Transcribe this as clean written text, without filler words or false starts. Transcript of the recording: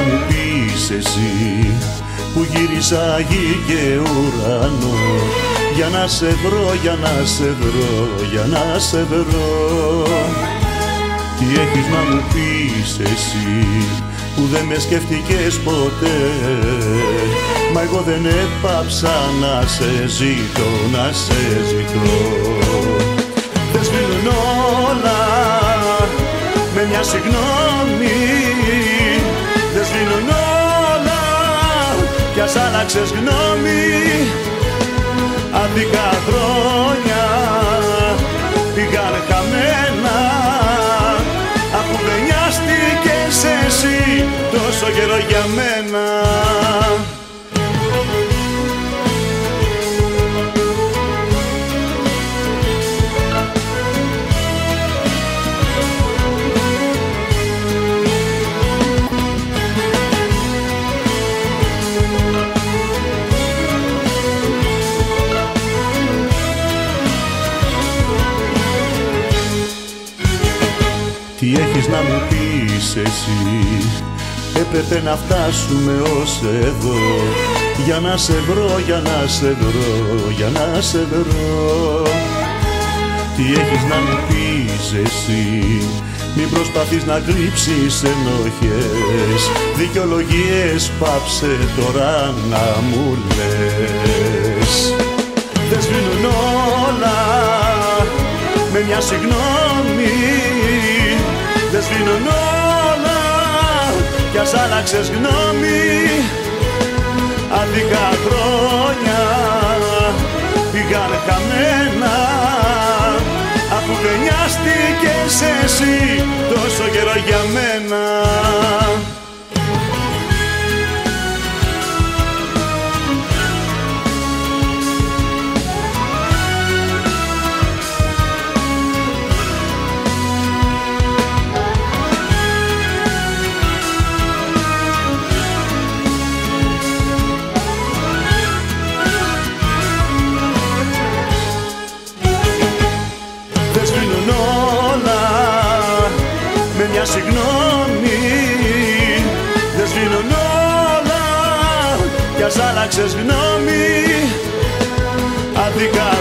μου πεις εσύ που γύρισα γη και ουρανό για να σε βρω, για να σε βρω, για να σε βρω. Τι έχεις να μου πεις εσύ που δεν με σκέφτηκες ποτέ, μα εγώ δεν έπαψα να σε ζητώ, να σε ζητώ. Δεν σβήνουν όλα με μια συγγνώμη, δεν σβήνουν όλα κι ας άλλαξες γνώμη. Άδικα χρόνια πήγαν χαμένα αφού δεν νοιάστηκες εσύ τόσο καιρό για μένα. Τι έχεις να μου πεις εσύ, έπρεπε να φτάσουμε ως εδώ για να σε βρω, για να σε βρω, για να σε βρω. Τι έχεις να μου πεις εσύ, μην προσπαθείς να κρύψεις ενοχές, δικαιολογίες πάψε τώρα να μου λες. Δεν σβήνουν όλα με μια συγγνώμη, δεν σβήνουν όλα κι ας άλλαξες γνώμη. Άδικα χρόνια πήγαν χαμένα αφού δεν νοιάστηκες εσύ τόσο καιρό για μένα. Μια συγγνώμη, δεν σβήνουν όλα κι ας άλλαξες γνώμη. Άδικα